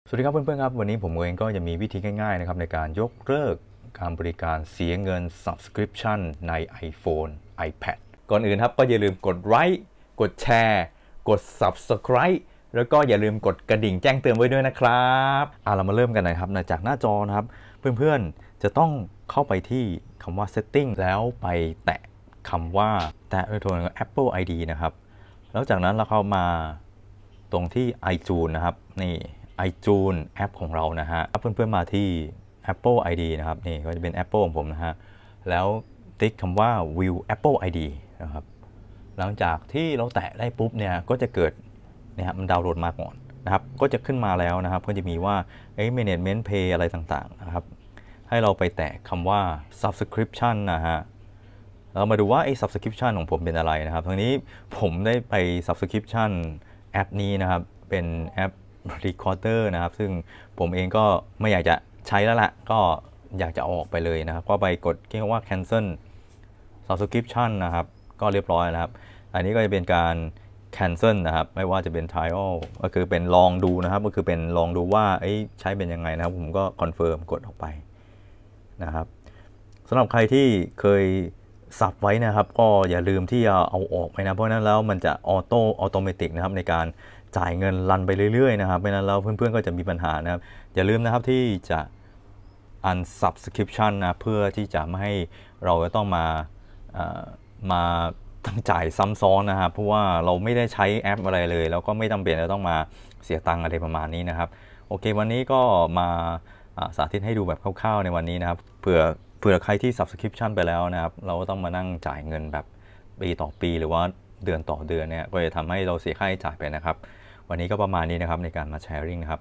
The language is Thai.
สวัสดีครับเพื่อนๆครับวันนี้ผมเองก็จะมีวิธีง่ายๆนะครับในการยกเลิกการบริการเสียเงิน Subscription ใน iPhone iPad ก่อนอื่นครับก็อย่าลืมกดไลค์กดแชร์กด Subscribe แล้วก็อย่าลืมกดกระดิ่งแจ้งเตือนไว้ด้วยนะครับเรามาเริ่มกันนะครับจากหน้าจอนะครับเพื่อนๆจะต้องเข้าไปที่คำว่า Setting แล้วไปแตะคำว่าแตะด้วยตัว Apple ID นะครับแล้วจากนั้นเราเข้ามาตรงที่ iTunes นะครับนี่ iTunes แอปของเรานะฮะเพื่อนๆมาที่ Apple ID นะครับนี่ก็จะเป็น Apple ของผมนะฮะแล้วติ๊กคำว่า View Apple ID นะครับหลังจากที่เราแตะได้ปุ๊บเนี่ยก็จะเกิดเนี่ยมันดาวน์โหลดมาก่อนนะครับก็จะขึ้นมาแล้วนะครับก็จะมีว่าManagement Pay อะไรต่างๆนะครับให้เราไปแตะคำว่า Subscription นะฮะเรามาดูว่าSubscription ของผมเป็นอะไรนะครับทั้งนี้ผมได้ไป Subscription แอปนี้นะครับเป็นแอปRecorder นะครับซึ่งผมเองก็ไม่อยากจะใช้แล้วละก็อยากจะออกไปเลยนะครับก็ไปกดคำว่า cancel subscription นะครับก็เรียบร้อยนะครับอันนี้ก็จะเป็นการ cancel นะครับไม่ว่าจะเป็น trial ก็คือเป็นลองดูนะครับก็คือเป็นลองดูว่าใช้เป็นยังไงนะครับผมก็ confirm กดออกไปนะครับสำหรับใครที่เคยสับไว้นะครับก็อย่าลืมที่จะเอาออกไปนะเพราะนั้นแล้วมันจะออโตเมติกนะครับในการจ่ายเงินรันไปเรื่อยๆนะครับไม่นั้นแล้วเพื่อนๆก็จะมีปัญหานะครับอย่าลืมนะครับที่จะ unsubscription นะเพื่อที่จะไม่ให้เราจะต้องมาต้องจ่ายซ้ำซ้อนนะครับเพราะว่าเราไม่ได้ใช้แอปอะไรเลยแล้วก็ไม่จำเป็นจะต้องมาเสียตังค์อะไรประมาณนี้นะครับโอเควันนี้ก็มาสาธิตให้ดูแบบคร่าวๆในวันนี้นะครับเผื่อใครที่ subscription ไปแล้วนะครับเราก็ต้องมานั่งจ่ายเงินแบบปีต่อปีหรือว่าเดือนต่อเดือนเนี่ยก็จะทำให้เราเสียค่าใช้จ่ายไปนะครับวันนี้ก็ประมาณนี้นะครับในการมาแชร์ริ่งนะครับ